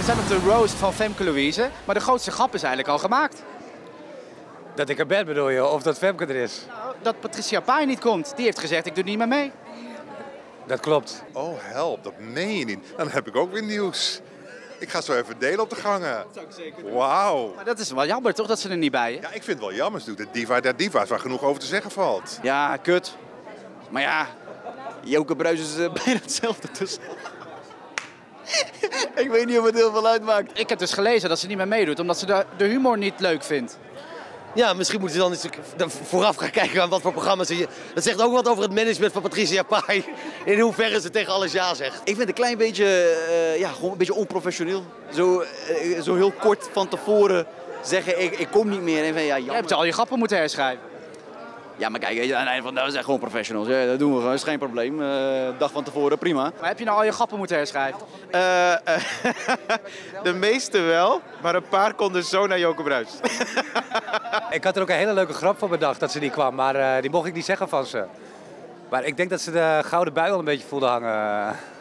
We zijn op de roast van Femke Louise, maar de grootste grap is eigenlijk al gemaakt. Dat ik er ben bedoel je, of dat Femke er is? Nou, dat Patricia Pai niet komt. Die heeft gezegd, ik doe niet meer mee. Dat klopt. Oh help, dat meen je niet. Dan heb ik ook weer nieuws. Ik ga zo even delen op de gangen. Dat zou ik zeker doen. Wauw. Maar dat is wel jammer toch, dat ze er niet bij is? Ja, ik vind het wel jammer. Ze doet de diva der diva's waar genoeg over te zeggen valt. Ja, kut. Maar ja, Joke Bruis is bijna hetzelfde tussen. Ik weet niet of het heel veel uitmaakt. Ik heb dus gelezen dat ze niet meer meedoet, omdat ze de humor niet leuk vindt. Ja, misschien moeten ze dan eens vooraf gaan kijken aan wat voor programma's ze... Dat zegt ook wat over het management van Patricia Pai. In hoeverre ze tegen alles ja zegt. Ik vind het een klein beetje, gewoon een beetje onprofessioneel. Zo heel kort van tevoren zeggen, ik kom niet meer. En van, ja, je hebt al je grappen moeten herschrijven. Ja, maar kijk, aan het einde van, we zijn gewoon professionals. Ja, dat doen we gewoon, dat is geen probleem. Dag van tevoren, prima. Maar heb je nou al je grappen moeten herschrijven? De meeste wel, maar een paar konden zo naar Joke Bruis. Ik had er ook een hele leuke grap van bedacht dat ze niet kwam, maar die mocht ik niet zeggen van ze. Maar ik denk dat ze de gouden bui al een beetje voelde hangen.